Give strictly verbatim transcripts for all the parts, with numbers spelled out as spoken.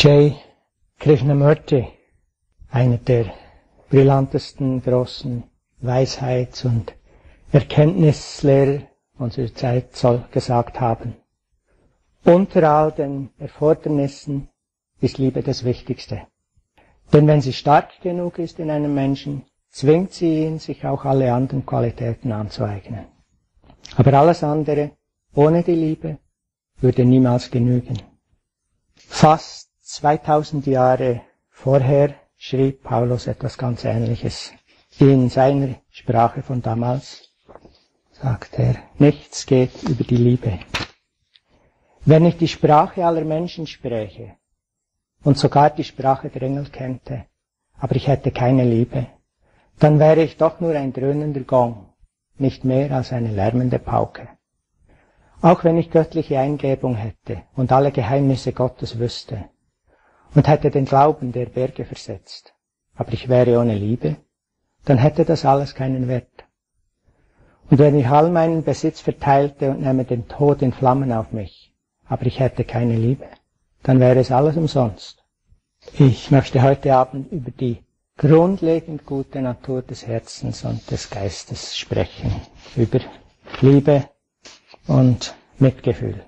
J. Krishnamurti, einer der brillantesten großen Weisheits- und Erkenntnislehrer unserer Zeit, soll gesagt haben: Unter all den Erfordernissen ist Liebe das Wichtigste. Denn wenn sie stark genug ist in einem Menschen, zwingt sie ihn, sich auch alle anderen Qualitäten anzueignen. Aber alles andere, ohne die Liebe, würde niemals genügen. Fast zweitausend Jahre vorher schrieb Paulus etwas ganz Ähnliches. In seiner Sprache von damals sagt er: Nichts geht über die Liebe. Wenn ich die Sprache aller Menschen spräche und sogar die Sprache der Engel kennte, aber ich hätte keine Liebe, dann wäre ich doch nur ein dröhnender Gong, nicht mehr als eine lärmende Pauke. Auch wenn ich göttliche Eingebung hätte und alle Geheimnisse Gottes wüsste und hätte den Glauben der Berge versetzt, aber ich wäre ohne Liebe, dann hätte das alles keinen Wert. Und wenn ich all meinen Besitz verteilte und nähme den Tod in Flammen auf mich, aber ich hätte keine Liebe, dann wäre es alles umsonst. Ich möchte heute Abend über die grundlegend gute Natur des Herzens und des Geistes sprechen, über Liebe und Mitgefühl.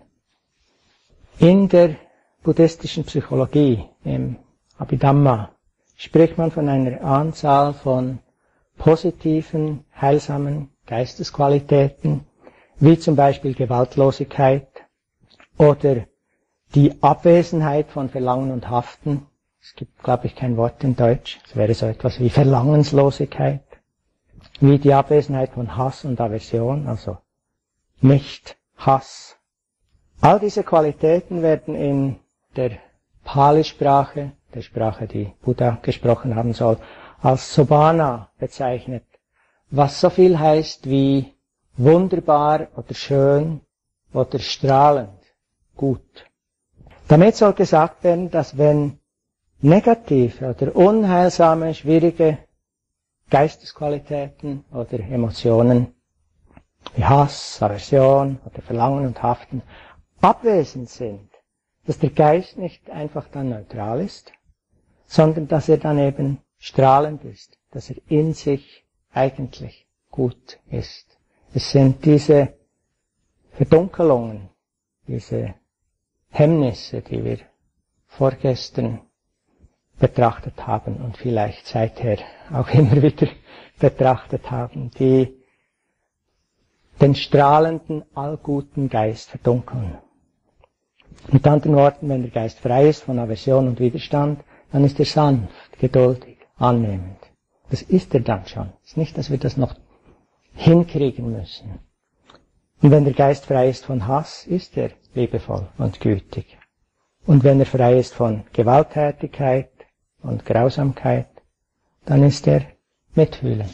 In der buddhistischen Psychologie, im Abhidhamma, spricht man von einer Anzahl von positiven, heilsamen Geistesqualitäten, wie zum Beispiel Gewaltlosigkeit oder die Abwesenheit von Verlangen und Haften. Es gibt, glaube ich, kein Wort in Deutsch. Es wäre so etwas wie Verlangenslosigkeit, wie die Abwesenheit von Hass und Aversion, also nicht Hass. All diese Qualitäten werden in der Pali-Sprache, der Sprache, die Buddha gesprochen haben soll, als Sobbana bezeichnet, was so viel heißt wie wunderbar oder schön oder strahlend, gut. Damit soll gesagt werden, dass wenn negative oder unheilsame, schwierige Geistesqualitäten oder Emotionen wie Hass, Aversion oder Verlangen und Haften abwesend sind, dass der Geist nicht einfach dann neutral ist, sondern dass er dann eben strahlend ist, dass er in sich eigentlich gut ist. Es sind diese Verdunkelungen, diese Hemmnisse, die wir vorgestern betrachtet haben und vielleicht seither auch immer wieder betrachtet haben, die den strahlenden, allguten Geist verdunkeln. Mit anderen Worten, wenn der Geist frei ist von Aversion und Widerstand, dann ist er sanft, geduldig, annehmend. Das ist er dann schon. Es ist nicht, dass wir das noch hinkriegen müssen. Und wenn der Geist frei ist von Hass, ist er liebevoll und gütig. Und wenn er frei ist von Gewalttätigkeit und Grausamkeit, dann ist er mitfühlend.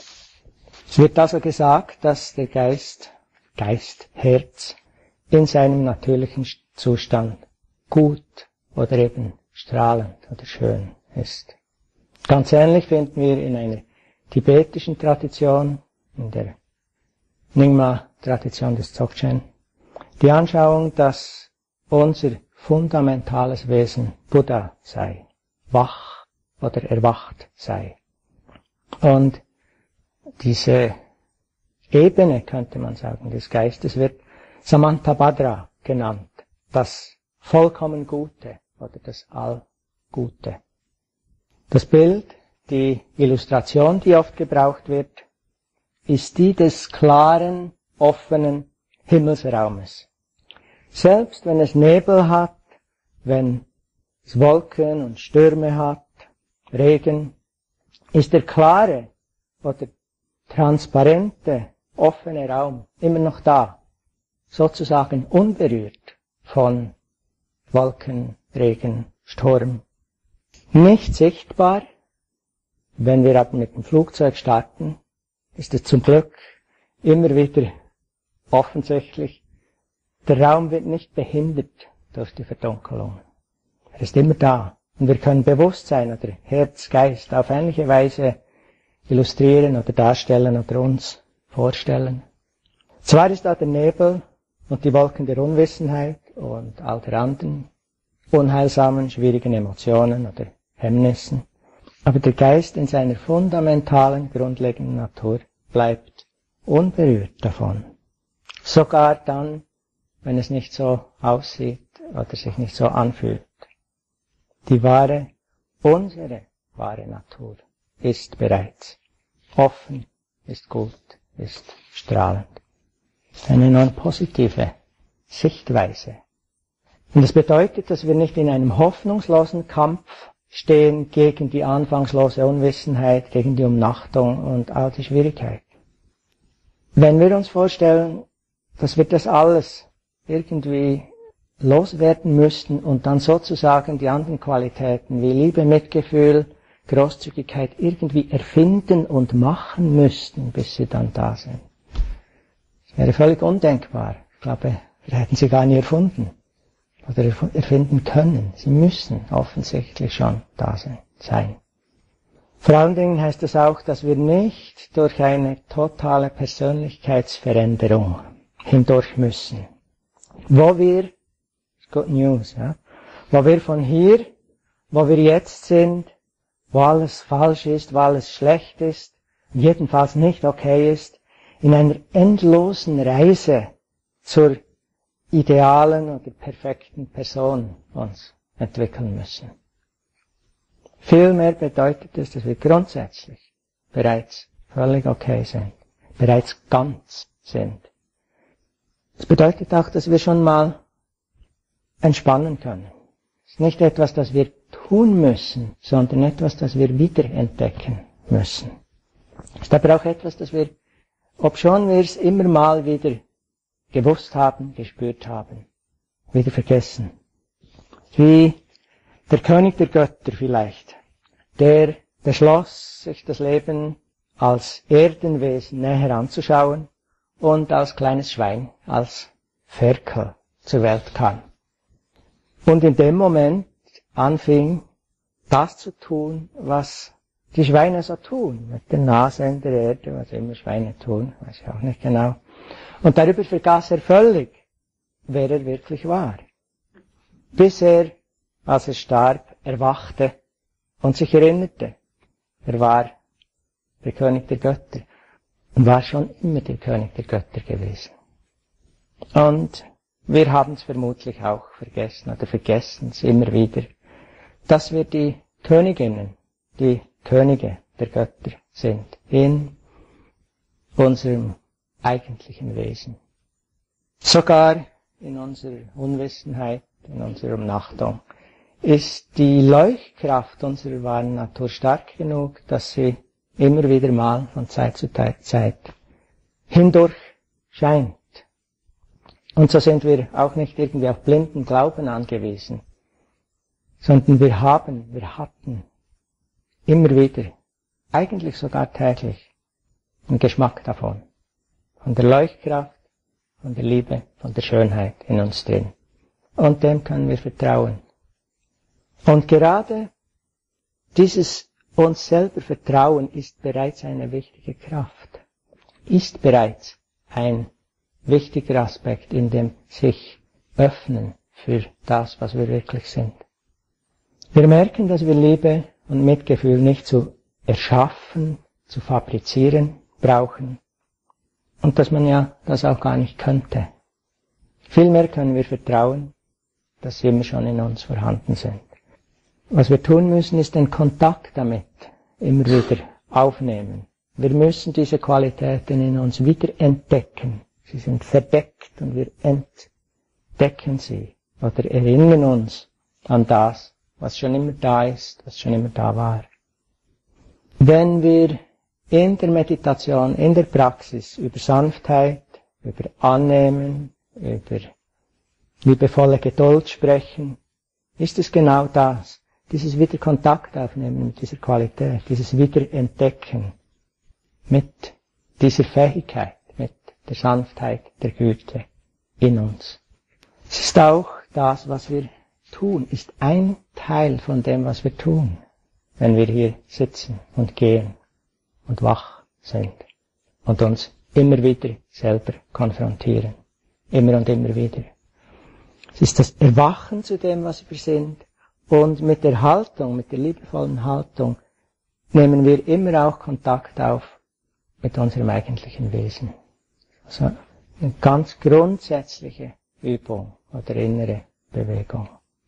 Es wird also gesagt, dass der Geist, Geist, Herz, in seinem natürlichen Zustand gut oder eben strahlend oder schön ist. Ganz ähnlich finden wir in einer tibetischen Tradition, in der Nyingma-Tradition des Dzogchen, die Anschauung, dass unser fundamentales Wesen Buddha sei, wach oder erwacht sei. Und diese Ebene, könnte man sagen, des Geistes wird Samantabhadra genannt, das vollkommen Gute oder das Allgute. Das Bild, die Illustration, die oft gebraucht wird, ist die des klaren, offenen Himmelsraumes. Selbst wenn es Nebel hat, wenn es Wolken und Stürme hat, Regen, ist der klare oder transparente, offene Raum immer noch da, sozusagen unberührt von Wolken, Regen, Sturm. Nicht sichtbar, wenn wir aber mit dem Flugzeug starten, ist es zum Glück immer wieder offensichtlich. Der Raum wird nicht behindert durch die Verdunkelung. Er ist immer da. Und wir können Bewusstsein oder Herz, Geist auf ähnliche Weise illustrieren oder darstellen oder uns vorstellen. Zwar ist da der Nebel und die Wolken der Unwissenheit und all der anderen unheilsamen, schwierigen Emotionen oder Hemmnissen. Aber der Geist in seiner fundamentalen, grundlegenden Natur bleibt unberührt davon. Sogar dann, wenn es nicht so aussieht oder sich nicht so anfühlt. Die wahre, unsere wahre Natur ist bereits offen, ist gut, ist strahlend. Eine enorm positive Sichtweise. Und das bedeutet, dass wir nicht in einem hoffnungslosen Kampf stehen gegen die anfangslose Unwissenheit, gegen die Umnachtung und all die Schwierigkeiten. Wenn wir uns vorstellen, dass wir das alles irgendwie loswerden müssten und dann sozusagen die anderen Qualitäten wie Liebe, Mitgefühl, Großzügigkeit irgendwie erfinden und machen müssten, bis sie dann da sind. Das wäre völlig undenkbar. Ich glaube, wir hätten sie gar nie erfunden oder erfinden können. Sie müssen offensichtlich schon da sein. Vor allen Dingen heißt es auch, dass wir nicht durch eine totale Persönlichkeitsveränderung hindurch müssen. Wo wir, good news, ja, wo wir von hier, wo wir jetzt sind, wo alles falsch ist, wo alles schlecht ist, jedenfalls nicht okay ist, in einer endlosen Reise zur idealen oder perfekten Person uns entwickeln müssen. Vielmehr bedeutet es, dass wir grundsätzlich bereits völlig okay sind, bereits ganz sind. Es bedeutet auch, dass wir schon mal entspannen können. Es ist nicht etwas, das wir tun müssen, sondern etwas, das wir wiederentdecken müssen. Es ist aber auch etwas, das wir, obschon wir es immer mal wieder gewusst haben, gespürt haben, wieder vergessen. Wie der König der Götter vielleicht, der beschloss, sich das Leben als Erdenwesen näher anzuschauen und als kleines Schwein, als Ferkel zur Welt kam. Und in dem Moment anfing, das zu tun, was die Schweine so tun, mit der Nase in der Erde, was immer Schweine tun, weiß ich auch nicht genau. Und darüber vergaß er völlig, wer er wirklich war. Bis er, als er starb, erwachte und sich erinnerte. Er war der König der Götter und war schon immer der König der Götter gewesen. Und wir haben es vermutlich auch vergessen oder vergessen es immer wieder, dass wir die Königinnen, die Könige der Götter sind in unserem eigentlichen Wesen. Sogar in unserer Unwissenheit, in unserer Umnachtung, ist die Leuchtkraft unserer wahren Natur stark genug, dass sie immer wieder mal von Zeit zu Zeit hindurch scheint. Und so sind wir auch nicht irgendwie auf blinden Glauben angewiesen, sondern wir haben, wir hatten immer wieder, eigentlich sogar täglich, einen Geschmack davon. Von der Leuchtkraft, von der Liebe, von der Schönheit in uns drin. Und dem können wir vertrauen. Und gerade dieses uns selber Vertrauen ist bereits eine wichtige Kraft, ist bereits ein wichtiger Aspekt in dem sich öffnen für das, was wir wirklich sind. Wir merken, dass wir Liebe und Mitgefühl nicht zu erschaffen, zu fabrizieren brauchen und dass man ja das auch gar nicht könnte. Vielmehr können wir vertrauen, dass sie immer schon in uns vorhanden sind. Was wir tun müssen, ist den Kontakt damit immer wieder aufnehmen. Wir müssen diese Qualitäten in uns wieder entdecken. Sie sind verdeckt und wir entdecken sie oder erinnern uns an das, was schon immer da ist, was schon immer da war. Wenn wir in der Meditation, in der Praxis über Sanftheit, über Annehmen, über liebevolle Geduld sprechen, ist es genau das. Dieses wieder Kontakt aufnehmen mit dieser Qualität, dieses Wiederentdecken mit dieser Fähigkeit, mit der Sanftheit, der Güte in uns. Es ist auch das, was wir tun, ist ein Teil von dem, was wir tun, wenn wir hier sitzen und gehen und wach sind und uns immer wieder selber konfrontieren. Immer und immer wieder. Es ist das Erwachen zu dem, was wir sind. Und mit der Haltung, mit der liebevollen Haltung, nehmen wir immer auch Kontakt auf mit unserem eigentlichen Wesen. Also eine ganz grundsätzliche Übung oder innere Bewegung.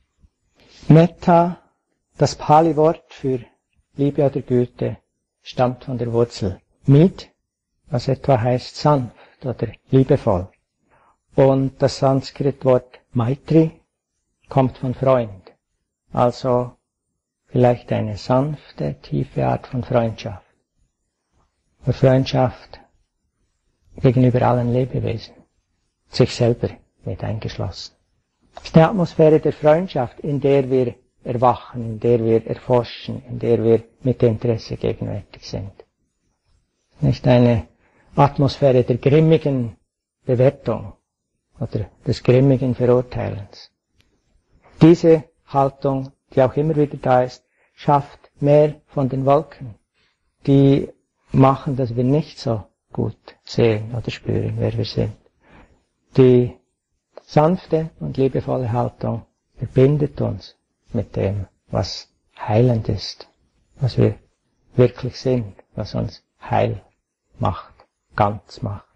Metta, das Pali-Wort für Liebe oder Güte, stammt von der Wurzel Mit, was etwa heißt sanft oder liebevoll. Und das Sanskrit-Wort Maitri kommt von Freund. Also vielleicht eine sanfte, tiefe Art von Freundschaft. Oder Freundschaft gegenüber allen Lebewesen, sich selber mit eingeschlossen. Es ist eine Atmosphäre der Freundschaft, in der wir erwachen, in der wir erforschen, in der wir mit Interesse gegenwärtig sind. Nicht eine Atmosphäre der grimmigen Bewertung oder des grimmigen Verurteilens. Diese Haltung, die auch immer wieder da ist, schafft mehr von den Wolken, die machen, dass wir nicht so gut sehen oder spüren, wer wir sind. Die sanfte und liebevolle Haltung verbindet uns mit dem, was heilend ist, was wir wirklich sind, was uns heil macht, ganz macht.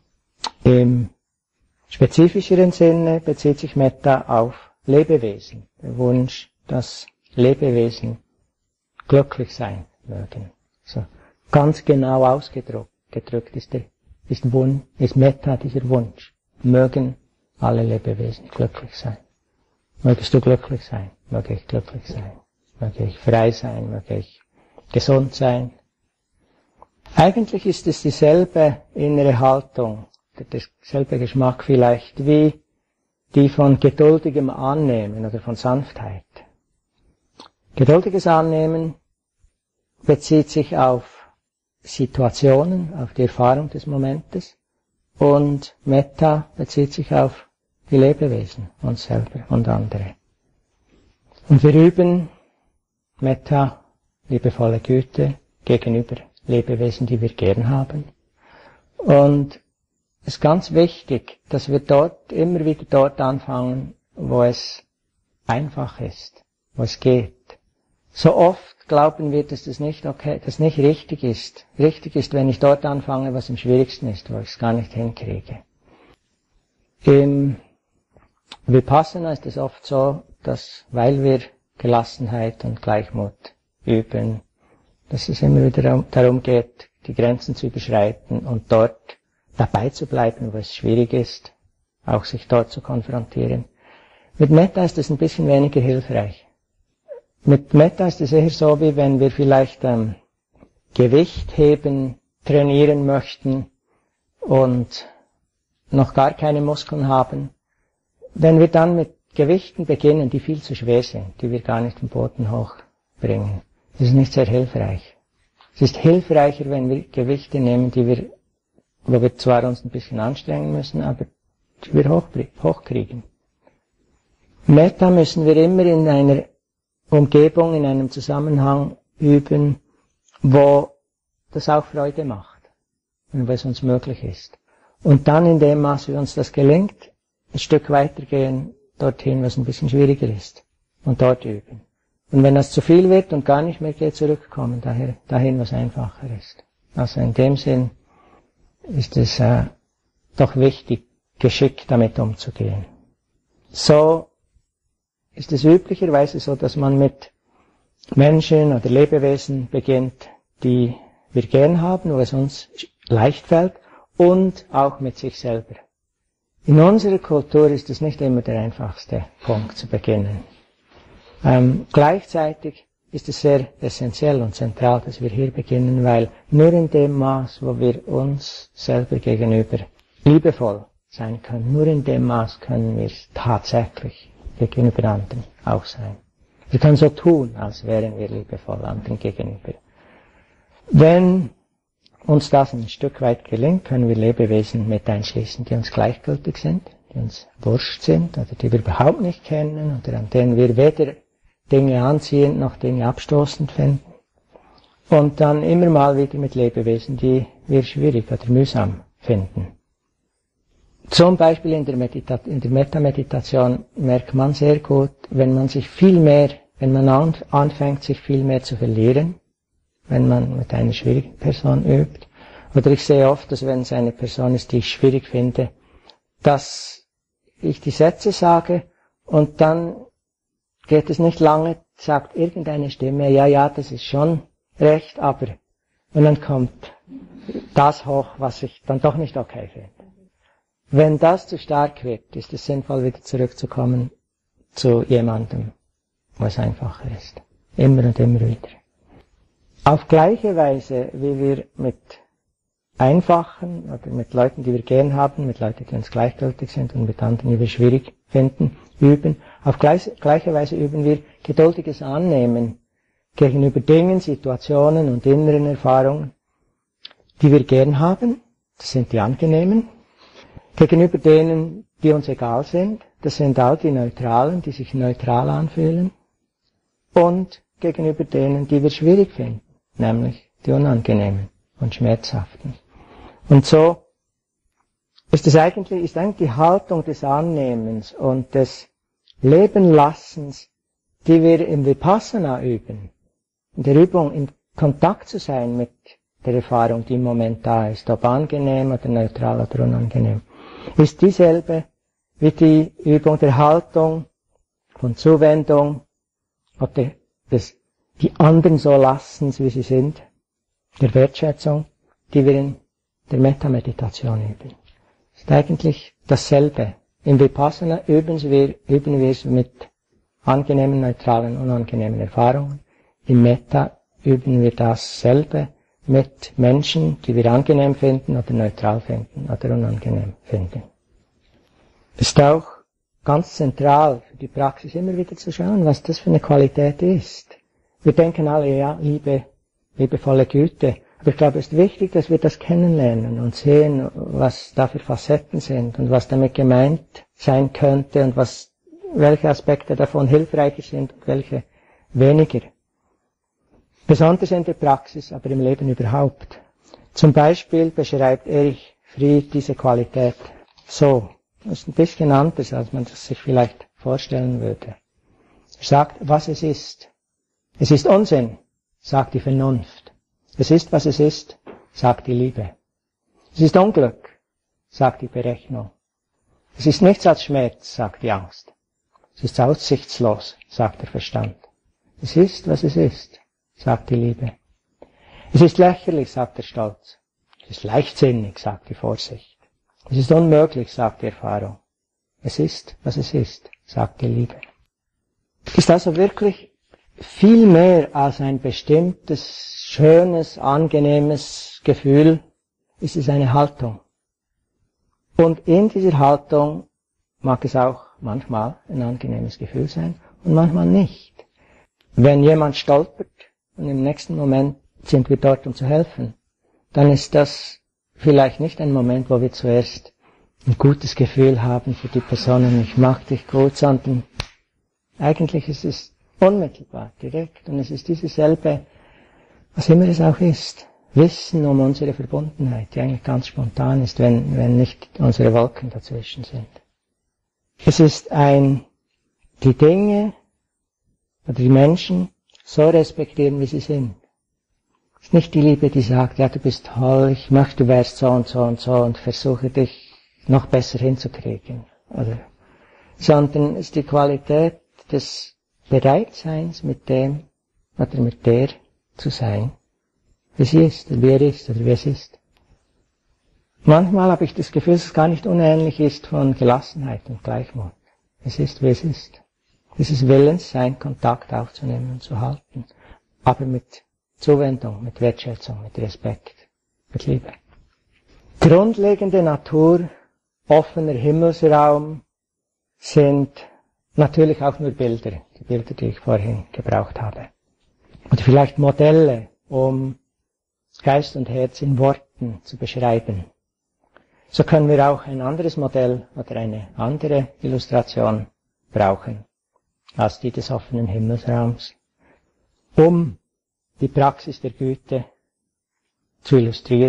Im spezifischeren Sinne bezieht sich Metta auf Lebewesen, der Wunsch, dass Lebewesen glücklich sein mögen. So ganz genau ausgedrückt gedrückt ist, der, ist, Wunsch, ist Metta dieser Wunsch. Mögen alle Lebewesen glücklich sein. Mögest du glücklich sein? Möge ich glücklich sein? Möge ich frei sein? Möge ich gesund sein? Eigentlich ist es dieselbe innere Haltung, derselbe Geschmack vielleicht, wie die von geduldigem Annehmen oder von Sanftheit. Geduldiges Annehmen bezieht sich auf Situationen, auf die Erfahrung des Momentes, und Metta bezieht sich auf die Lebewesen, uns selber und andere. Und wir üben Metta, liebevolle Güte, gegenüber Lebewesen, die wir gern haben. Und es ist ganz wichtig, dass wir dort, immer wieder dort anfangen, wo es einfach ist, wo es geht. So oft glauben wir, dass das nicht okay, das nicht richtig ist. Richtig ist, wenn ich dort anfange, was am schwierigsten ist, wo ich es gar nicht hinkriege. Im Vipassana ist es oft so, dass, weil wir Gelassenheit und Gleichmut üben, dass es immer wieder darum geht, die Grenzen zu überschreiten und dort dabei zu bleiben, wo es schwierig ist, auch sich dort zu konfrontieren. Mit Metta ist es ein bisschen weniger hilfreich. Mit Metta ist es eher so, wie wenn wir vielleicht ähm, Gewicht heben, trainieren möchten und noch gar keine Muskeln haben. Wenn wir dann mit Gewichten beginnen, die viel zu schwer sind, die wir gar nicht vom Boden hochbringen, das ist nicht sehr hilfreich. Es ist hilfreicher, wenn wir Gewichte nehmen, die wir, wo wir zwar uns ein bisschen anstrengen müssen, aber die wir hoch, hochkriegen. Metta müssen wir immer in einer Umgebung, in einem Zusammenhang üben, wo das auch Freude macht und wo es uns möglich ist. Und dann in dem Maß, wie uns das gelingt, ein Stück weitergehen dorthin, was ein bisschen schwieriger ist, und dort üben. Und wenn das zu viel wird und gar nicht mehr geht, zurückkommen daher, dahin, was einfacher ist. Also in dem Sinn ist es äh, doch wichtig, geschickt damit umzugehen. So ist es üblicherweise so, dass man mit Menschen oder Lebewesen beginnt, die wir gern haben, wo es uns leicht fällt, und auch mit sich selber. In unserer Kultur ist es nicht immer der einfachste Punkt zu beginnen. Ähm, gleichzeitig ist es sehr essentiell und zentral, dass wir hier beginnen, weil nur in dem Maß, wo wir uns selber gegenüber liebevoll sein können, nur in dem Maß können wir tatsächlich gegenüber anderen auch sein. Wir können so tun, als wären wir liebevoll anderen gegenüber. Wenn uns das ein Stück weit gelingt, können wir Lebewesen mit einschließen, die uns gleichgültig sind, die uns wurscht sind oder die wir überhaupt nicht kennen oder an denen wir weder Dinge anziehend noch Dinge abstoßend finden. Und dann immer mal wieder mit Lebewesen, die wir schwierig oder mühsam finden. Zum Beispiel in der, Medita- in der Metameditation merkt man sehr gut, wenn man sich viel mehr, wenn man an, anfängt, sich viel mehr zu verlieren, wenn man mit einer schwierigen Person übt. Oder ich sehe oft, dass wenn es eine Person ist, die ich schwierig finde, dass ich die Sätze sage und dann geht es nicht lange, sagt irgendeine Stimme, ja, ja, das ist schon recht, aber, und dann kommt das hoch, was ich dann doch nicht okay finde. Wenn das zu stark wird, ist es sinnvoll, wieder zurückzukommen zu jemandem, wo es einfacher ist. Immer und immer wieder. Auf gleiche Weise, wie wir mit einfachen oder mit Leuten, die wir gern haben, mit Leuten, die uns gleichgültig sind und mit anderen, die wir schwierig finden, üben. Auf gleich, gleiche Weise üben wir geduldiges Annehmen gegenüber Dingen, Situationen und inneren Erfahrungen, die wir gern haben. Das sind die angenehmen. Gegenüber denen, die uns egal sind. Das sind auch die Neutralen, die sich neutral anfühlen. Und gegenüber denen, die wir schwierig finden, nämlich die unangenehmen und schmerzhaften. Und so ist es eigentlich, ist eigentlich die Haltung des Annehmens und des Lebenlassens, die wir im Vipassana üben. In der Übung in Kontakt zu sein mit der Erfahrung, die im Moment da ist, ob angenehm oder neutral oder unangenehm, ist dieselbe wie die Übung der Haltung, von Zuwendung oder des, die anderen so lassens, wie sie sind, der Wertschätzung, die wir in der Metameditation üben. Das ist eigentlich dasselbe. Im Vipassana üben wir, üben wir es mit angenehmen, neutralen, unangenehmen Erfahrungen. Im Metta üben wir dasselbe mit Menschen, die wir angenehm finden oder neutral finden oder unangenehm finden. Ist auch ganz zentral für die Praxis immer wieder zu schauen, was das für eine Qualität ist. Wir denken alle, ja, Liebe, liebevolle Güte. Aber ich glaube, es ist wichtig, dass wir das kennenlernen und sehen, was da für Facetten sind und was damit gemeint sein könnte und was, welche Aspekte davon hilfreicher sind und welche weniger. Besonders in der Praxis, aber im Leben überhaupt. Zum Beispiel beschreibt Erich Fried diese Qualität so. Das ist ein bisschen anders, als man das sich vielleicht vorstellen würde. Er sagt, was es ist. Es ist Unsinn, sagt die Vernunft. Es ist, was es ist, sagt die Liebe. Es ist Unglück, sagt die Berechnung. Es ist nichts als Schmerz, sagt die Angst. Es ist aussichtslos, sagt der Verstand. Es ist, was es ist, sagt die Liebe. Es ist lächerlich, sagt der Stolz. Es ist leichtsinnig, sagt die Vorsicht. Es ist unmöglich, sagt die Erfahrung. Es ist, was es ist, sagt die Liebe. Es ist also wirklich viel mehr als ein bestimmtes, schönes, angenehmes Gefühl, ist es eine Haltung. Und in dieser Haltung mag es auch manchmal ein angenehmes Gefühl sein und manchmal nicht. Wenn jemand stolpert und im nächsten Moment sind wir dort, um zu helfen, dann ist das vielleicht nicht ein Moment, wo wir zuerst ein gutes Gefühl haben für die Person und ich mag dich gut, sondern eigentlich ist es unmittelbar, direkt und es ist dieselbe, was immer es auch ist, Wissen um unsere Verbundenheit, die eigentlich ganz spontan ist, wenn, wenn nicht unsere Wolken dazwischen sind. Es ist ein, die Dinge oder die Menschen so respektieren, wie sie sind. Es ist nicht die Liebe, die sagt, ja, du bist toll, ich möchte, du wärst so und so und so und versuche dich noch besser hinzukriegen. Oder, sondern es ist die Qualität des Bereitseins mit dem oder mit der zu sein, wie sie ist, oder wie er ist, oder wie es ist. Manchmal habe ich das Gefühl, dass es gar nicht unähnlich ist von Gelassenheit und Gleichmut. Es ist, wie es ist. Dieses Willenssein, Kontakt aufzunehmen und zu halten, aber mit Zuwendung, mit Wertschätzung, mit Respekt, mit Liebe. Grundlegende Natur, offener Himmelsraum sind natürlich auch nur Bilder, die Bilder, die ich vorhin gebraucht habe. Oder vielleicht Modelle, um Geist und Herz in Worten zu beschreiben. So können wir auch ein anderes Modell oder eine andere Illustration brauchen als die des offenen Himmelsraums, um die Praxis der Güte zu illustrieren,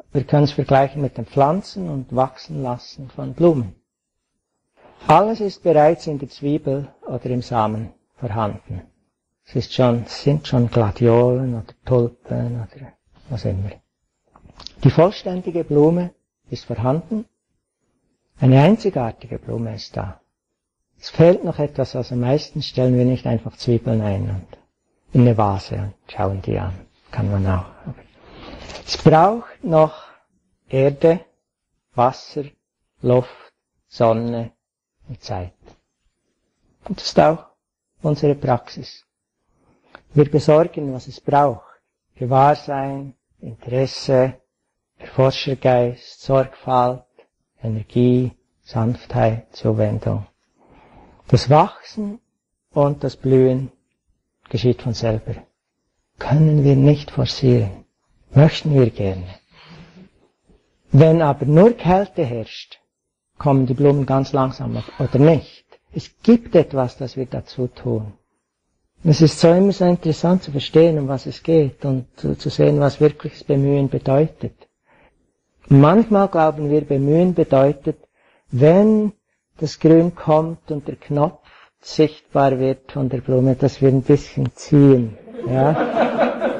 wir können es vergleichen mit den Pflanzen und wachsen lassen von Blumen. Alles ist bereits in der Zwiebel oder im Samen vorhanden. Es ist schon, sind schon Gladiolen oder Tulpen oder was immer. Die vollständige Blume ist vorhanden. Eine einzigartige Blume ist da. Es fehlt noch etwas, also meistens stellen wir nicht einfach Zwiebeln ein und in eine Vase und schauen die an. Kann man auch. Es braucht noch Erde, Wasser, Luft, Sonne und Zeit. Und das ist auch unsere Praxis. Wir besorgen, was es braucht. Gewahrsein, Interesse, Erforschergeist, Sorgfalt, Energie, Sanftheit, Zuwendung. Das Wachsen und das Blühen geschieht von selber. Können wir nicht forcieren. Möchten wir gerne. Wenn aber nur Kälte herrscht, kommen die Blumen ganz langsam oder nicht. Es gibt etwas, das wir dazu tun. Es ist so immer so interessant zu verstehen, um was es geht und zu sehen, was wirkliches Bemühen bedeutet. Manchmal glauben wir, Bemühen bedeutet, wenn das Grün kommt und der Knopf sichtbar wird von der Blume, dass wir ein bisschen ziehen. Ja?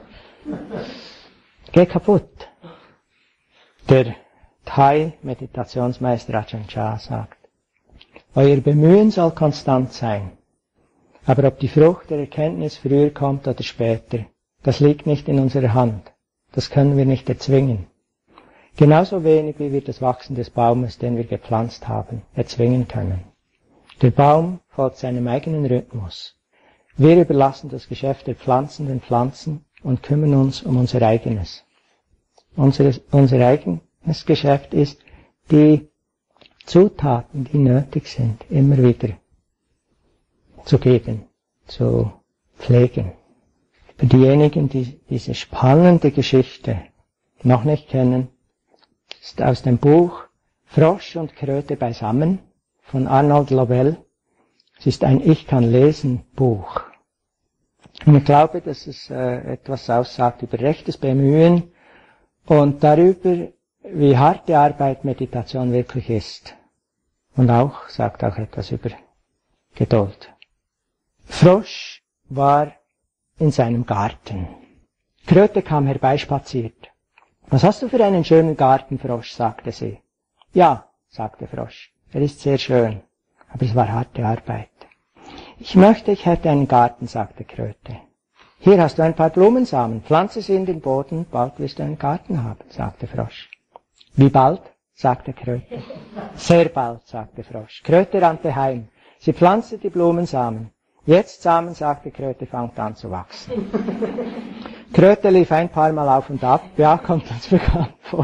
Geh kaputt. Der Thai-Meditationsmeister Ajahn Chah sagt, euer Bemühen soll konstant sein. Aber ob die Frucht der Erkenntnis früher kommt oder später, das liegt nicht in unserer Hand. Das können wir nicht erzwingen. Genauso wenig wie wir das Wachsen des Baumes, den wir gepflanzt haben, erzwingen können. Der Baum folgt seinem eigenen Rhythmus. Wir überlassen das Geschäft der Pflanzen den Pflanzen und kümmern uns um unser eigenes. Unser, unser eigenes Geschäft ist, die Zutaten, die nötig sind, immer wieder zu geben, zu pflegen. Für diejenigen, die diese spannende Geschichte noch nicht kennen, ist aus dem Buch Frosch und Kröte beisammen von Arnold Lobel. Es ist ein Ich kann lesen Buch. Und ich glaube, dass es äh, etwas aussagt über rechtes Bemühen und darüber, wie harte Arbeit Meditation wirklich ist. Und auch, sagt auch etwas über Geduld. Frosch war in seinem Garten. Kröte kam herbeispaziert. Was hast du für einen schönen Garten, Frosch, sagte sie. Ja, sagte Frosch, er ist sehr schön, aber es war harte Arbeit. Ich möchte, ich hätte einen Garten, sagte Kröte. Hier hast du ein paar Blumensamen, pflanze sie in den Boden, bald wirst du einen Garten haben, sagte Frosch. Wie bald? Sagte Kröte. Sehr bald, sagte Frosch. Kröte rannte heim. Sie pflanzte die Blumensamen. Jetzt Samen, sagte Kröte, fangt an zu wachsen. Kröte lief ein paar Mal auf und ab. Ja, kommt uns bekannt vor.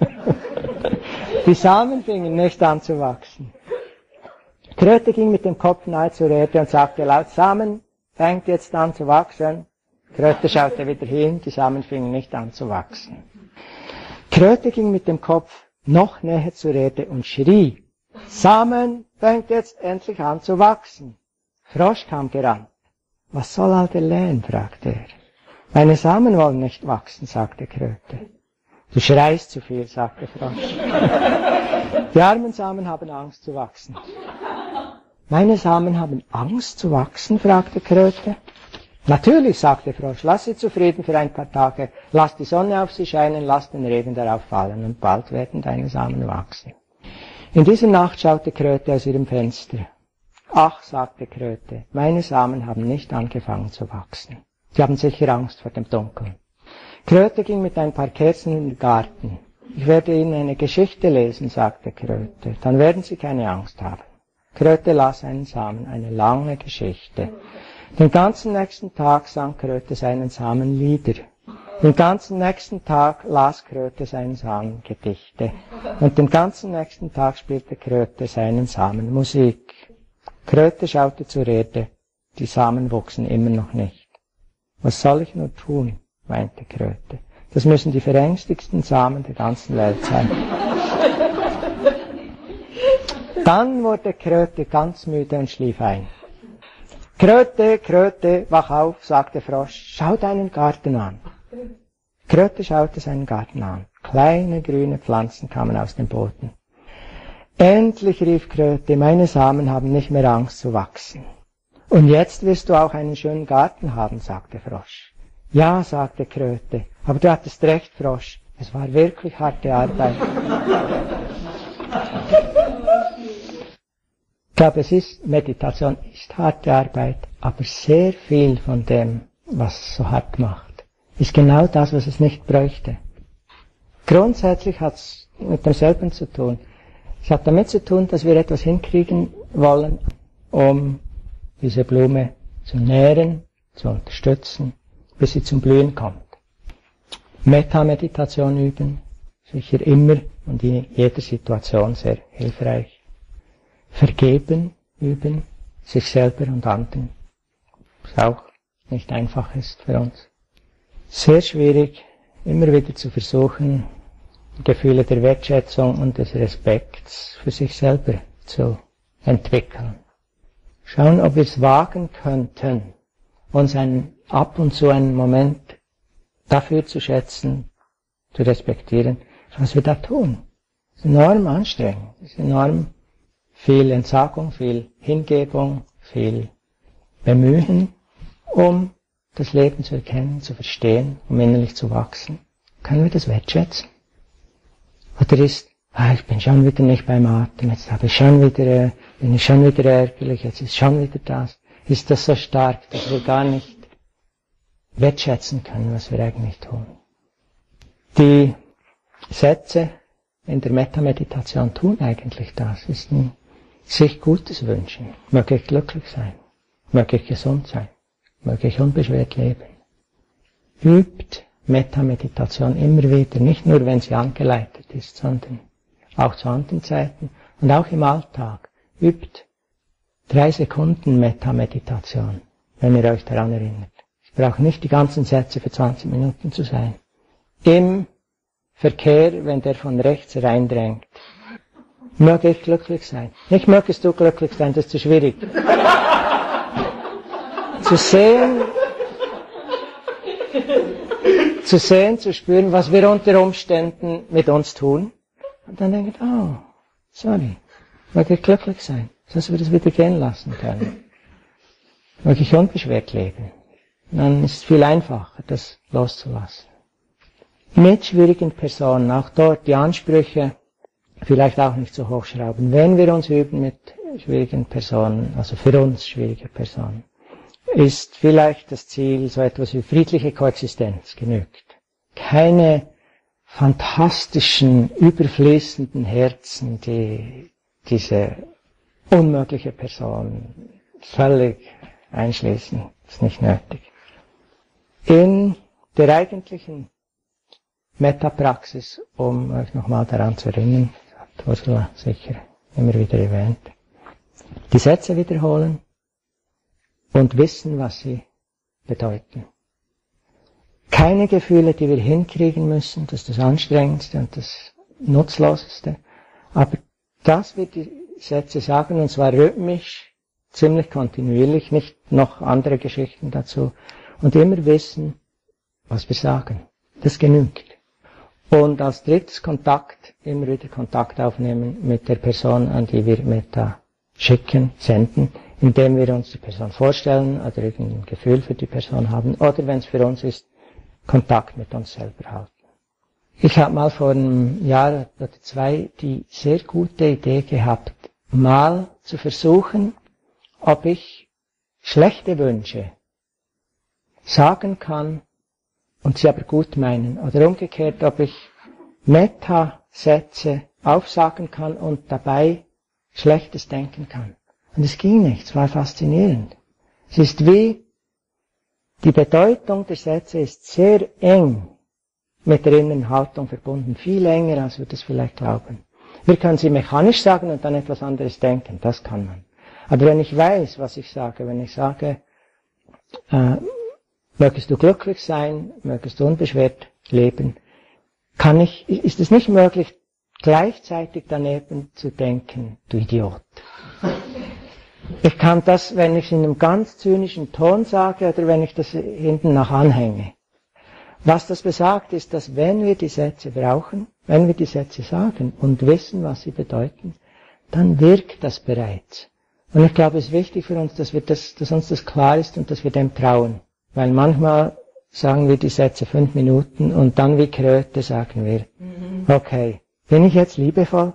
Die Samen fingen nicht an zu wachsen. Kröte ging mit dem Kopf nahe zur Erde und sagte laut, Samen fängt jetzt an zu wachsen. Kröte schaute wieder hin, die Samen fingen nicht an zu wachsen. Kröte ging mit dem Kopf noch näher zur Erde und schrie, Samen fängt jetzt endlich an zu wachsen. Frosch kam gerannt. Was soll all der Lärm? Fragte er. Meine Samen wollen nicht wachsen, sagte Kröte. Du schreist zu viel, sagte Frosch. Die armen Samen haben Angst zu wachsen. Meine Samen haben Angst zu wachsen? Fragte Kröte. Natürlich, sagte Frosch, lass sie zufrieden für ein paar Tage, lass die Sonne auf sie scheinen, lass den Regen darauf fallen und bald werden deine Samen wachsen. In dieser Nacht schaute Kröte aus ihrem Fenster. Ach, sagte Kröte, meine Samen haben nicht angefangen zu wachsen. Sie haben sicher Angst vor dem Dunkeln. Kröte ging mit ein paar Kerzen in den Garten. Ich werde Ihnen eine Geschichte lesen, sagte Kröte, dann werden Sie keine Angst haben. Kröte las einen Samen, eine lange Geschichte. Den ganzen nächsten Tag sang Kröte seinen Samen Lieder. Den ganzen nächsten Tag las Kröte seinen Samen Gedichte. Und den ganzen nächsten Tag spielte Kröte seinen Samen Musik. Kröte schaute zur Erde. Die Samen wuchsen immer noch nicht. Was soll ich nur tun? Meinte Kröte. Das müssen die verängstigsten Samen der ganzen Welt sein. Dann wurde Kröte ganz müde und schlief ein. Kröte, Kröte, wach auf, sagte Frosch, schau deinen Garten an. Kröte schaute seinen Garten an. Kleine grüne Pflanzen kamen aus dem Boden. Endlich, rief Kröte, meine Samen haben nicht mehr Angst zu wachsen. Und jetzt wirst du auch einen schönen Garten haben, sagte Frosch. Ja, sagte Kröte, aber du hattest recht, Frosch. Es war wirklich harte Arbeit. Ich glaube, es ist, Meditation ist harte Arbeit, aber sehr viel von dem, was so hart macht, ist genau das, was es nicht bräuchte. Grundsätzlich hat es mit demselben zu tun. Es hat damit zu tun, dass wir etwas hinkriegen wollen, um diese Blume zu nähren, zu unterstützen, bis sie zum Blühen kommt. Metta-Meditation üben, sicher immer und in jeder Situation sehr hilfreich. Vergeben üben, sich selber und anderen, was auch nicht einfach ist für uns. Sehr schwierig, immer wieder zu versuchen, Gefühle der Wertschätzung und des Respekts für sich selber zu entwickeln. Schauen, ob wir es wagen könnten, uns einen, ab und zu einen Moment dafür zu schätzen, zu respektieren, was wir da tun. Es ist enorm anstrengend, es ist enorm viel Entsagung, viel Hingebung, viel Bemühen, um das Leben zu erkennen, zu verstehen, um innerlich zu wachsen. Können wir das wertschätzen? Oder ist, ah, ich bin schon wieder nicht beim Atem, jetzt habe ich schon wieder, äh, bin ich schon wieder ärgerlich, jetzt ist schon wieder das. Ist das so stark, dass wir gar nicht wertschätzen können, was wir eigentlich tun? Die Sätze in der Metta-Meditation tun eigentlich das, ist ein sich Gutes wünschen. Möge ich glücklich sein, möge ich gesund sein, möge ich unbeschwert leben. Übt Metta-Meditation immer wieder, nicht nur wenn sie angeleitet ist, sondern auch zu anderen Zeiten und auch im Alltag. Übt drei Sekunden Metta-Meditation, wenn ihr euch daran erinnert. Es braucht nicht die ganzen Sätze für zwanzig Minuten zu sein. Im Verkehr, wenn der von rechts reindrängt, möge ich glücklich sein. Nicht mögest du glücklich sein, das ist zu schwierig. Zu sehen, zu sehen, zu spüren, was wir unter Umständen mit uns tun. Und dann denken, oh, sorry, möge ich glücklich sein, dass wir das wieder gehen lassen können. Möge ich unbeschwert leben. Dann ist es viel einfacher, das loszulassen. Mit schwierigen Personen, auch dort die Ansprüche vielleicht auch nicht so hochschrauben. Wenn wir uns üben mit schwierigen Personen, also für uns schwierige Personen, ist vielleicht das Ziel so etwas wie friedliche Koexistenz genügt. Keine fantastischen, überfließenden Herzen, die diese unmögliche Person völlig einschließen. Das ist nicht nötig. In der eigentlichen Metta-Praxis, um euch nochmal daran zu erinnern, hat Ursula sicher immer wieder erwähnt, die Sätze wiederholen und wissen, was sie bedeuten. Keine Gefühle, die wir hinkriegen müssen, das ist das Anstrengendste und das Nutzloseste, aber dass wir die Sätze sagen, und zwar rhythmisch, ziemlich kontinuierlich, nicht noch andere Geschichten dazu, und immer wissen, was wir sagen. Das genügt. Und als drittes Kontakt, immer wieder Kontakt aufnehmen mit der Person, an die wir Metta schicken, senden, indem wir uns die Person vorstellen oder irgendein Gefühl für die Person haben oder, wenn es für uns ist, Kontakt mit uns selber halten. Ich habe mal vor einem Jahr oder zwei die sehr gute Idee gehabt, mal zu versuchen, ob ich schlechte Wünsche sagen kann und sie aber gut meinen. Oder umgekehrt, ob ich Metta-Sätze aufsagen kann und dabei Schlechtes denken kann. Und es ging nicht, es war faszinierend. Es ist wie, die Bedeutung der Sätze ist sehr eng mit der inneren Haltung verbunden, viel enger, als wir das vielleicht glauben. Wir können sie mechanisch sagen und dann etwas anderes denken, das kann man. Aber wenn ich weiß, was ich sage, wenn ich sage, äh, mögest du glücklich sein, mögest du unbeschwert leben, kann ich, ist es nicht möglich, gleichzeitig daneben zu denken, du Idiot. Ich kann das, wenn ich es in einem ganz zynischen Ton sage oder wenn ich das hinten nach anhänge. Was das besagt, ist, dass wenn wir die Sätze brauchen, wenn wir die Sätze sagen und wissen, was sie bedeuten, dann wirkt das bereits. Und ich glaube, es ist wichtig für uns, dass, wir das, dass uns das klar ist und dass wir dem trauen. Weil manchmal sagen wir die Sätze fünf Minuten und dann wie Kröte sagen wir, okay, bin ich jetzt liebevoll?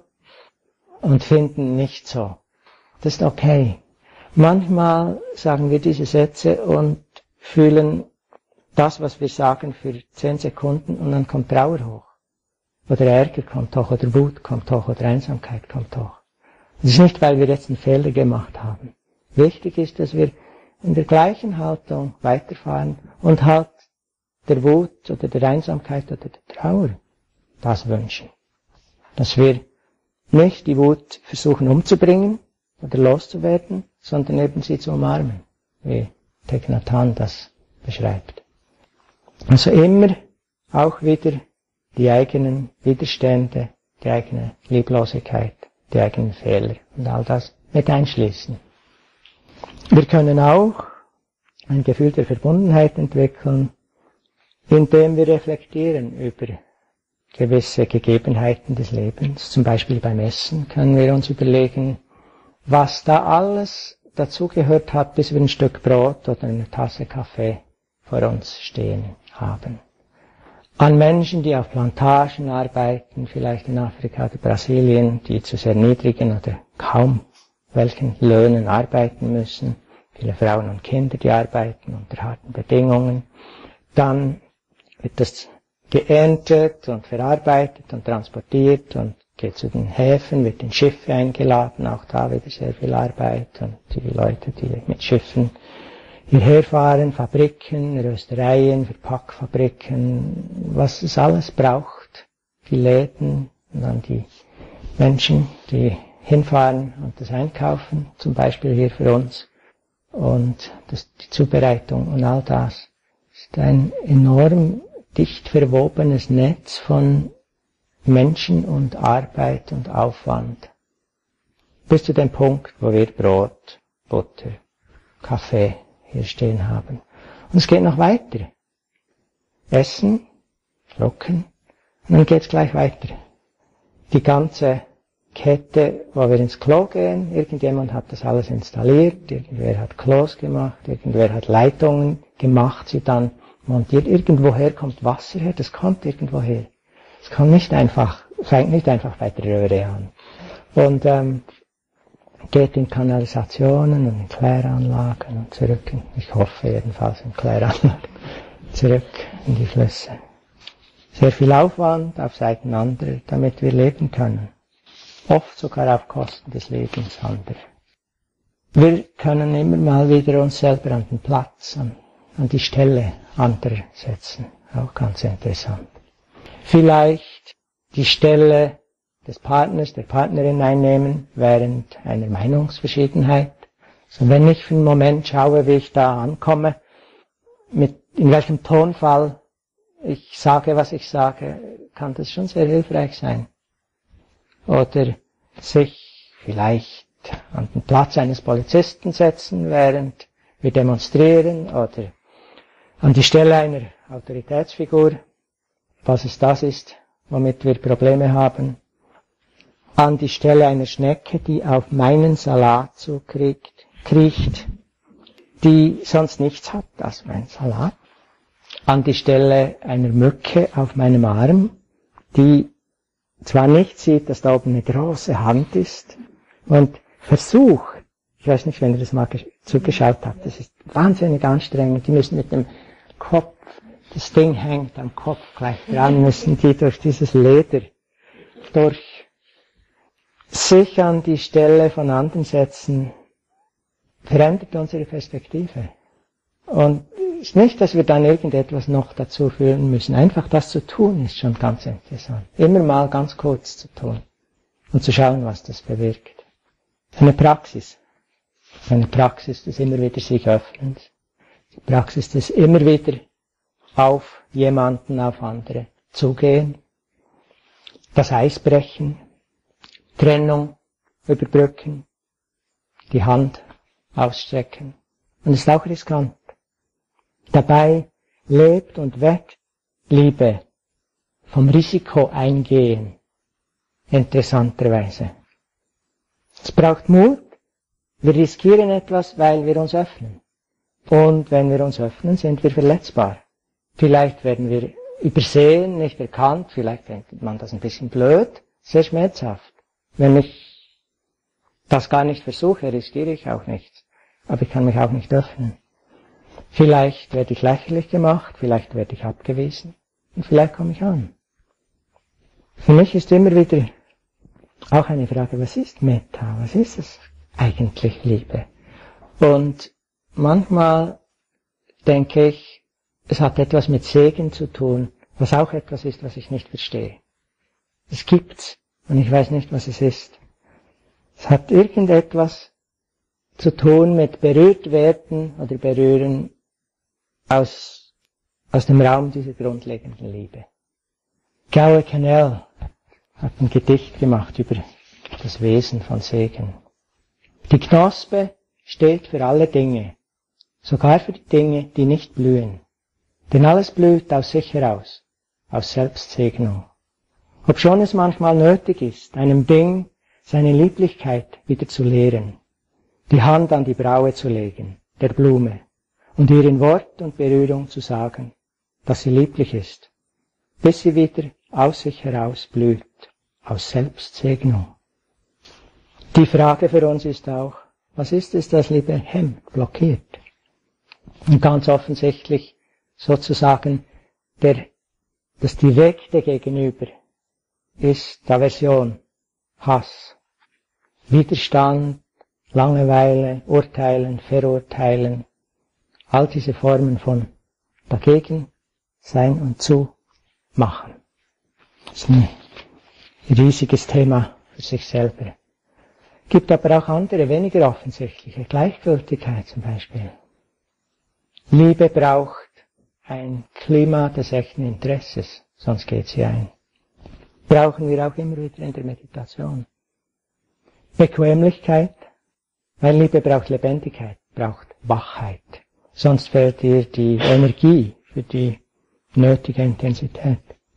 Und finden nicht so. Das ist okay. Manchmal sagen wir diese Sätze und fühlen das, was wir sagen, für zehn Sekunden und dann kommt Trauer hoch. Oder Ärger kommt hoch, oder Wut kommt hoch, oder Einsamkeit kommt hoch. Das ist nicht, weil wir jetzt einen Fehler gemacht haben. Wichtig ist, dass wir in der gleichen Haltung weiterfahren und halt der Wut oder der Einsamkeit oder der Trauer das wünschen. Dass wir nicht die Wut versuchen umzubringen oder loszuwerden, sondern eben sie zu umarmen, wie Thich Nhat Hanh das beschreibt. Also immer auch wieder die eigenen Widerstände, die eigene Lieblosigkeit, die eigenen Fehler und all das mit einschließen. Wir können auch ein Gefühl der Verbundenheit entwickeln, indem wir reflektieren über gewisse Gegebenheiten des Lebens. Zum Beispiel beim Essen können wir uns überlegen, was da alles dazugehört hat, bis wir ein Stück Brot oder eine Tasse Kaffee vor uns stehen haben. An Menschen, die auf Plantagen arbeiten, vielleicht in Afrika oder Brasilien, die zu sehr niedrigen oder kaum welchen Löhnen arbeiten müssen. Viele Frauen und Kinder, die arbeiten unter harten Bedingungen. Dann wird das geerntet und verarbeitet und transportiert und geht zu den Häfen, wird in Schiffe eingeladen, auch da wieder sehr viel Arbeit und die Leute, die mit Schiffen hierher fahren, Fabriken, Röstereien, Verpackfabriken, was es alles braucht, die Läden und dann die Menschen, die hinfahren und das einkaufen, zum Beispiel hier für uns, und das, die Zubereitung und all das ist ein enorm dicht verwobenes Netz von Menschen und Arbeit und Aufwand. Bis zu dem Punkt, wo wir Brot, Butter, Kaffee hier stehen haben. Und es geht noch weiter. Essen, schlucken, und dann geht's gleich weiter. Die ganze Kette, wo wir ins Klo gehen, irgendjemand hat das alles installiert, irgendwer hat Klos gemacht, irgendwer hat Leitungen gemacht, sie dann montiert. Irgendwoher kommt Wasser her, das kommt irgendwoher. Es kommt nicht einfach, fängt nicht einfach bei der Röhre an. Und ähm, geht in Kanalisationen und in Kläranlagen und zurück, in, ich hoffe jedenfalls in Kläranlagen, zurück in die Flüsse. Sehr viel Aufwand auf Seiten anderer, damit wir leben können. Oft sogar auf Kosten des Lebens anderer. Wir können immer mal wieder uns selber an den Platz, an, an die Stelle anderer setzen. Auch ganz interessant. Vielleicht die Stelle des Partners, der Partnerin einnehmen während einer Meinungsverschiedenheit. Also wenn ich für einen Moment schaue, wie ich da ankomme, mit, in welchem Tonfall ich sage, was ich sage, kann das schon sehr hilfreich sein. Oder sich vielleicht an den Platz eines Polizisten setzen, während wir demonstrieren, oder an die Stelle einer Autoritätsfigur, was es das ist, womit wir Probleme haben, an die Stelle einer Schnecke, die auf meinen Salat zukriegt, kriecht, die sonst nichts hat als mein Salat, an die Stelle einer Mücke auf meinem Arm, die zwar nicht sieht, dass da oben eine große Hand ist und versucht, ich weiß nicht, wenn ihr das mal zugeschaut habt, das ist wahnsinnig anstrengend, die müssen mit dem Kopf, das Ding hängt am Kopf gleich dran, müssen die durch dieses Leder durch. Sich an die Stelle von anderen setzen, verändert unsere Perspektive. Und es ist nicht, dass wir dann irgendetwas noch dazu führen müssen. Einfach das zu tun ist schon ganz interessant. Immer mal ganz kurz zu tun. Und zu schauen, was das bewirkt. Eine Praxis. Eine Praxis des immer wieder sich Öffnens. Die Praxis des immer wieder auf jemanden, auf andere zugehen. Das Eis brechen. Trennung überbrücken. Die Hand ausstrecken. Und es ist auch riskant. Dabei lebt und weckt Liebe vom Risiko eingehen, interessanterweise. Es braucht Mut. Wir riskieren etwas, weil wir uns öffnen. Und wenn wir uns öffnen, sind wir verletzbar. Vielleicht werden wir übersehen, nicht erkannt, vielleicht findet man das ein bisschen blöd, sehr schmerzhaft. Wenn ich das gar nicht versuche, riskiere ich auch nichts. Aber ich kann mich auch nicht öffnen. Vielleicht werde ich lächerlich gemacht, vielleicht werde ich abgewiesen und vielleicht komme ich an. Für mich ist immer wieder auch eine Frage, was ist Metta? Was ist es eigentlich, Liebe? Und manchmal denke ich, es hat etwas mit Segen zu tun, was auch etwas ist, was ich nicht verstehe. Es gibt's und ich weiß nicht, was es ist. Es hat irgendetwas zu tun mit berührt werden oder berühren aus, aus dem Raum dieser grundlegenden Liebe. Gaue Canel hat ein Gedicht gemacht über das Wesen von Segen. Die Knospe steht für alle Dinge, sogar für die Dinge, die nicht blühen. Denn alles blüht aus sich heraus, aus Selbstsegnung. Obschon es manchmal nötig ist, einem Ding seine Lieblichkeit wieder zu lehren, die Hand an die Braue zu legen, der Blume, und ihr in Wort und Berührung zu sagen, dass sie lieblich ist, bis sie wieder aus sich heraus blüht, aus Selbstsegnung. Die Frage für uns ist auch, was ist es, das Liebe hemmt, blockiert? Und ganz offensichtlich sozusagen der, das direkte Gegenüber ist Aversion, Hass, Widerstand, Langeweile, Urteilen, Verurteilen, all diese Formen von dagegen sein und zu machen. Das ist ein riesiges Thema für sich selber. Gibt aber auch andere, weniger offensichtliche, Gleichgültigkeit zum Beispiel. Liebe braucht ein Klima des echten Interesses, sonst geht sie ein. Brauchen wir auch immer wieder in der Meditation. Bequemlichkeit, weil Liebe braucht Lebendigkeit, braucht Wachheit. Sonst fehlt ihr die Energie für die nötige Intensität.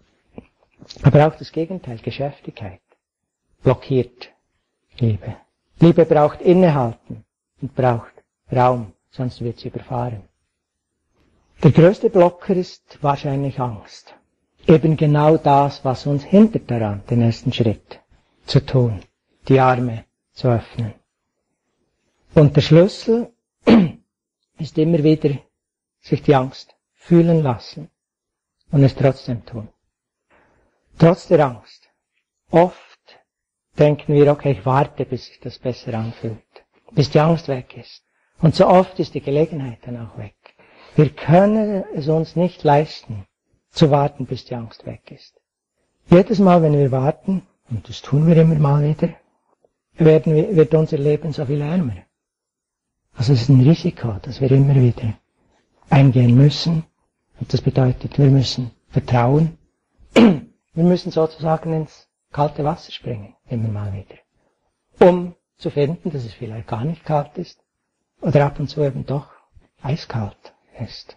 Aber auch das Gegenteil, Geschäftigkeit, blockiert Liebe. Liebe braucht Innehalten und braucht Raum, sonst wird sie überfahren. Der größte Blocker ist wahrscheinlich Angst. Eben genau das, was uns hindert daran, den ersten Schritt zu tun, die Arme zu öffnen. Und der Schlüssel ist immer wieder, sich die Angst fühlen lassen und es trotzdem tun. Trotz der Angst. Oft denken wir, okay, ich warte, bis sich das besser anfühlt, bis die Angst weg ist. Und so oft ist die Gelegenheit dann auch weg. Wir können es uns nicht leisten, zu warten, bis die Angst weg ist. Jedes Mal, wenn wir warten, und das tun wir immer mal wieder, werden wir, wird unser Leben so viel ärmer. Also es ist ein Risiko, das wir immer wieder eingehen müssen. Und das bedeutet, wir müssen vertrauen. Wir müssen sozusagen ins kalte Wasser springen, immer mal wieder. Um zu finden, dass es vielleicht gar nicht kalt ist. Oder ab und zu eben doch eiskalt ist.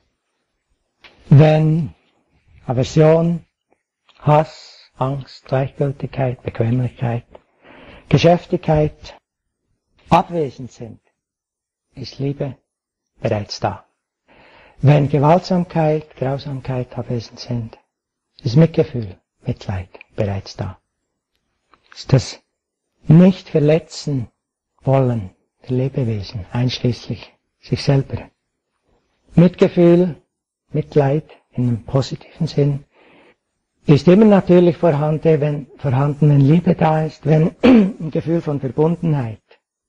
Wenn Aversion, Hass, Angst, Gleichgültigkeit, Bequemlichkeit, Geschäftigkeit abwesend sind, ist Liebe bereits da. Wenn Gewaltsamkeit, Grausamkeit abwesend sind, ist Mitgefühl, Mitleid bereits da. Ist das nicht verletzen wollen der Lebewesen, einschließlich sich selber. Mitgefühl, Mitleid in einem positiven Sinn ist immer natürlich vorhanden, wenn, vorhanden, wenn Liebe da ist, wenn ein Gefühl von Verbundenheit,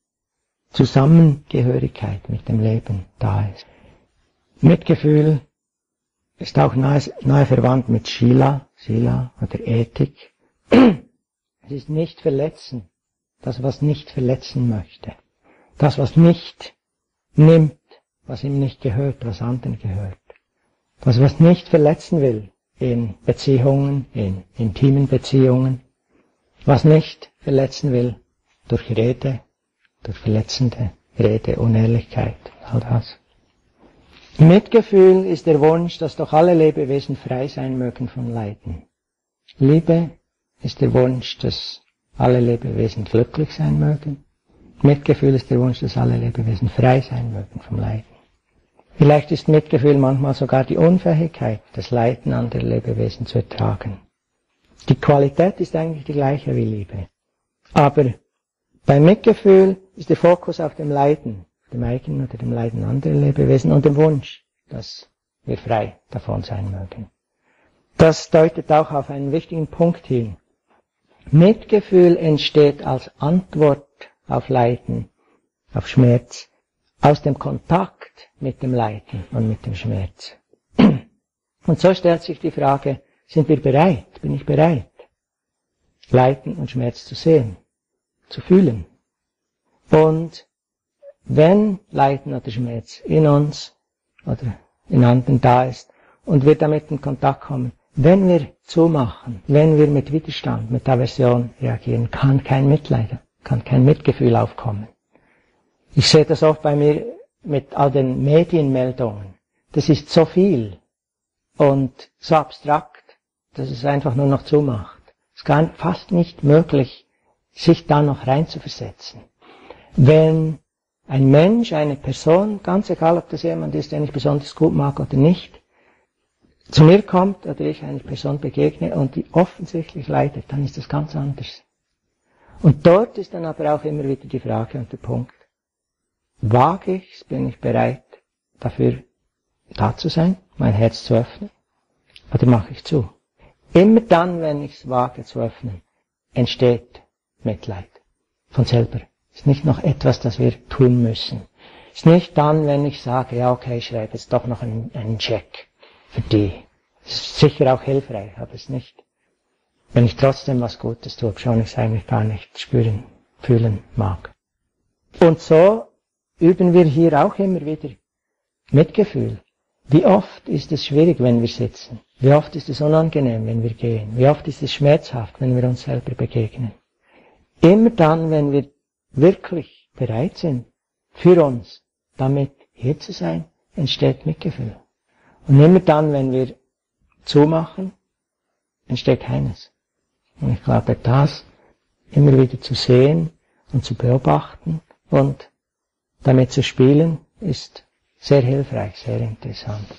Zusammengehörigkeit mit dem Leben da ist. Mitgefühl ist auch nahe, nahe verwandt mit Shila, Sila oder Ethik. Es ist nicht verletzen, das was nicht verletzen möchte. Das was nicht nimmt, was ihm nicht gehört, was anderen gehört. Das was nicht verletzen will in Beziehungen, in intimen Beziehungen. Was nicht verletzen will durch Rede, durch verletzende Rede, Unehrlichkeit, all das. Mitgefühl ist der Wunsch, dass doch alle Lebewesen frei sein mögen von Leiden. Liebe ist der Wunsch, dass alle Lebewesen glücklich sein mögen. Mitgefühl ist der Wunsch, dass alle Lebewesen frei sein mögen vom Leiden. Vielleicht ist Mitgefühl manchmal sogar die Unfähigkeit, das Leiden anderer Lebewesen zu ertragen. Die Qualität ist eigentlich die gleiche wie Liebe. Aber beim Mitgefühl ist der Fokus auf dem Leiden, dem eigenen oder dem Leiden anderer Lebewesen und dem Wunsch, dass wir frei davon sein mögen. Das deutet auch auf einen wichtigen Punkt hin. Mitgefühl entsteht als Antwort auf Leiden, auf Schmerz, aus dem Kontakt mit dem Leiden und mit dem Schmerz. Und so stellt sich die Frage, sind wir bereit, bin ich bereit, Leiden und Schmerz zu sehen, zu fühlen? Und wenn Leiden oder Schmerz in uns oder in anderen da ist und wir damit in Kontakt kommen, wenn wir zumachen, wenn wir mit Widerstand, mit Aversion reagieren, kann kein Mitleid, kann kein Mitgefühl aufkommen. Ich sehe das oft bei mir mit all den Medienmeldungen. Das ist so viel und so abstrakt, dass es einfach nur noch zumacht. Es ist gar fast nicht möglich, sich da noch reinzuversetzen. Wenn ein Mensch, eine Person, ganz egal ob das jemand ist, den ich besonders gut mag oder nicht, zu mir kommt oder ich einer Person begegne und die offensichtlich leidet, dann ist das ganz anders. Und dort ist dann aber auch immer wieder die Frage und der Punkt, wage ich's, bin ich bereit, dafür da zu sein, mein Herz zu öffnen, oder mache ich zu? Immer dann, wenn ich es wage zu öffnen, entsteht Mitleid von selber. Ist nicht noch etwas, das wir tun müssen. Ist nicht dann, wenn ich sage, ja okay, ich schreibe jetzt doch noch einen, einen Check für die. Ist sicher auch hilfreich, aber es ist nicht, wenn ich trotzdem was Gutes tue, obschon ich es eigentlich gar nicht spüren, fühlen mag. Und so üben wir hier auch immer wieder Mitgefühl. Wie oft ist es schwierig, wenn wir sitzen? Wie oft ist es unangenehm, wenn wir gehen? Wie oft ist es schmerzhaft, wenn wir uns selber begegnen? Immer dann, wenn wir wirklich bereit sind, für uns, damit hier zu sein, entsteht Mitgefühl. Und immer dann, wenn wir zumachen, entsteht keines. Und ich glaube, das immer wieder zu sehen und zu beobachten und damit zu spielen, ist sehr hilfreich, sehr interessant.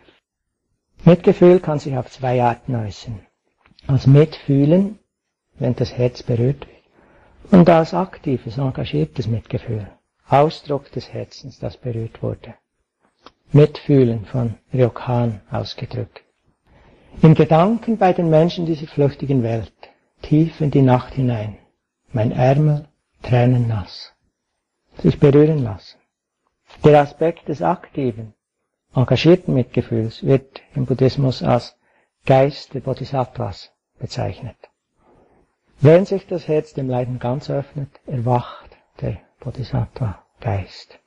Mitgefühl kann sich auf zwei Arten äußern. Als Mitfühlen, wenn das Herz berührt wird, und als aktives, engagiertes Mitgefühl, Ausdruck des Herzens, das berührt wurde. Mitfühlen von Ryokan ausgedrückt. In Gedanken bei den Menschen dieser flüchtigen Welt, tief in die Nacht hinein, mein Ärmel tränennass, sich berühren lassen. Der Aspekt des aktiven, engagierten Mitgefühls wird im Buddhismus als Geist der Bodhisattvas bezeichnet. Wenn sich das Herz dem Leiden ganz öffnet, erwacht der Bodhisattva-Geist.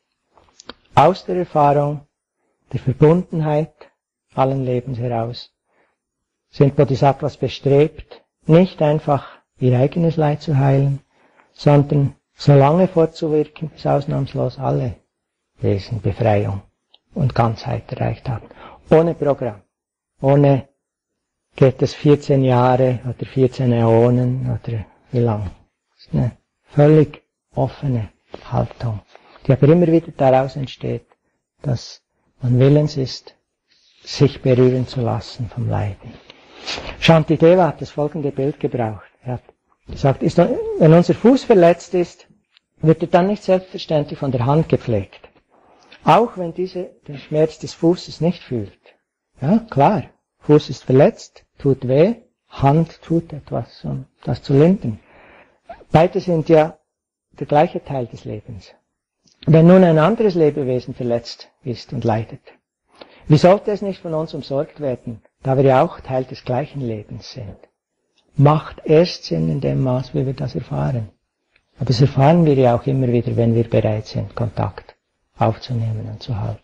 Aus der Erfahrung der Verbundenheit allen Lebens heraus sind Bodhisattvas bestrebt, nicht einfach ihr eigenes Leid zu heilen, sondern so lange fortzuwirken, bis ausnahmslos alle Wesen Befreiung und Ganzheit erreicht haben. Ohne Programm, ohne geht es vierzehn Jahre oder vierzehn Äonen oder wie lang. Das ist eine völlig offene Haltung, die aber immer wieder daraus entsteht, dass man willens ist, sich berühren zu lassen vom Leiden. Shantideva hat das folgende Bild gebraucht. Er hat gesagt, ist, wenn unser Fuß verletzt ist, wird er dann nicht selbstverständlich von der Hand gepflegt. Auch wenn diese den Schmerz des Fußes nicht fühlt. Ja, klar, Fuß ist verletzt, tut weh, Hand tut etwas, um das zu lindern. Beide sind ja der gleiche Teil des Lebens. Wenn nun ein anderes Lebewesen verletzt ist und leidet, wie sollte es nicht von uns umsorgt werden, da wir ja auch Teil des gleichen Lebens sind? Macht erst Sinn in dem Maß, wie wir das erfahren. Aber das erfahren wir ja auch immer wieder, wenn wir bereit sind, Kontakt aufzunehmen und zu halten.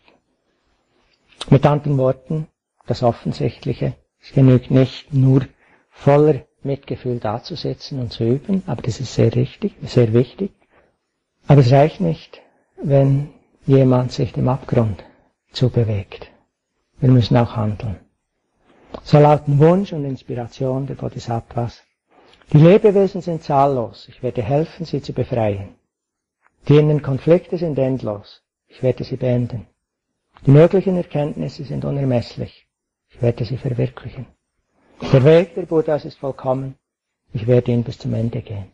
Mit anderen Worten, das Offensichtliche, es genügt nicht nur voller Mitgefühl dazusitzen und zu üben, aber das ist sehr richtig, sehr wichtig. Aber es reicht nicht, wenn jemand sich dem Abgrund zu bewegt. Wir müssen auch handeln. So lauten Wunsch und Inspiration der Bodhisattvas. Die Lebewesen sind zahllos. Ich werde helfen, sie zu befreien. Die inneren Konflikte sind endlos. Ich werde sie beenden. Die möglichen Erkenntnisse sind unermesslich. Ich werde sie verwirklichen. Der Weg der Buddhas ist vollkommen. Ich werde ihn bis zum Ende gehen.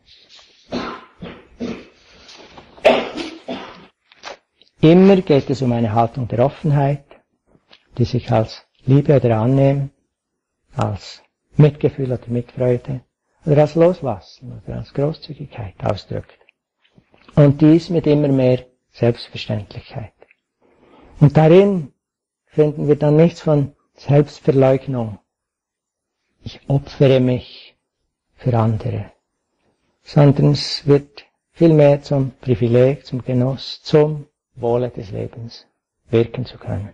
Immer geht es um eine Haltung der Offenheit, die sich als Liebe oder Annehmen, als Mitgefühl oder Mitfreude oder als Loslassen oder als Großzügigkeit ausdrückt. Und dies mit immer mehr Selbstverständlichkeit. Und darin finden wir dann nichts von Selbstverleugnung. Ich opfere mich für andere. Sondern es wird vielmehr zum Privileg, zum Genuss, zum Wohle des Lebens wirken zu können.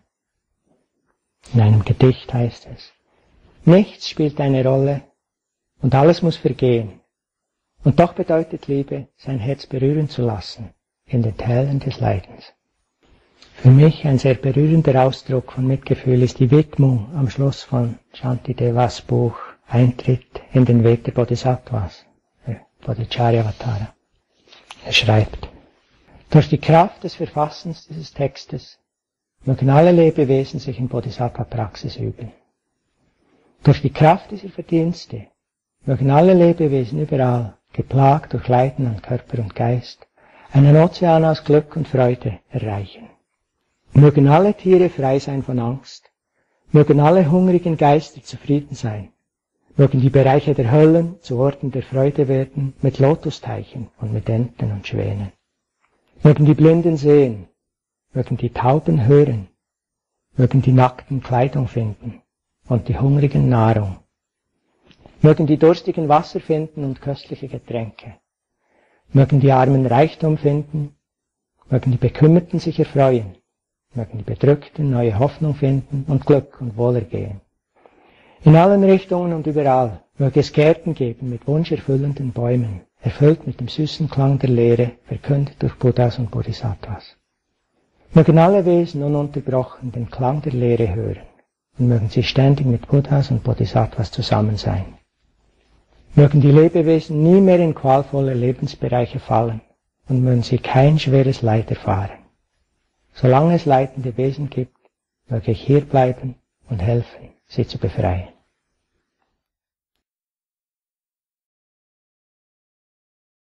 In einem Gedicht heißt es, nichts spielt eine Rolle und alles muss vergehen. Und doch bedeutet Liebe, sein Herz berühren zu lassen in den Tälern des Leidens. Für mich ein sehr berührender Ausdruck von Mitgefühl ist die Widmung am Schluss von Shantidevas Buch Eintritt in den Weg der Bodhisattvas, der Bodhicharyavatara. Er schreibt, durch die Kraft des Verfassens dieses Textes mögen alle Lebewesen sich in Bodhisattva-Praxis üben. Durch die Kraft dieser Verdienste mögen alle Lebewesen überall, geplagt durch Leiden an Körper und Geist, einen Ozean aus Glück und Freude erreichen. Mögen alle Tiere frei sein von Angst, mögen alle hungrigen Geister zufrieden sein, mögen die Bereiche der Höllen zu Orten der Freude werden mit Lotusteichen und mit Enten und Schwänen. Mögen die Blinden sehen, mögen die Tauben hören, mögen die Nackten Kleidung finden und die Hungrigen Nahrung. Mögen die Durstigen Wasser finden und köstliche Getränke. Mögen die Armen Reichtum finden, mögen die Bekümmerten sich erfreuen, mögen die Bedrückten neue Hoffnung finden und Glück und Wohlergehen. In allen Richtungen und überall möge es Gärten geben mit wunscherfüllenden Bäumen, erfüllt mit dem süßen Klang der Lehre, verkündet durch Buddhas und Bodhisattvas. Mögen alle Wesen ununterbrochen den Klang der Lehre hören und mögen sie ständig mit Buddhas und Bodhisattvas zusammen sein. Mögen die Lebewesen nie mehr in qualvolle Lebensbereiche fallen und mögen sie kein schweres Leid erfahren. Solange es leidende Wesen gibt, möge ich hier bleiben und helfen, sie zu befreien.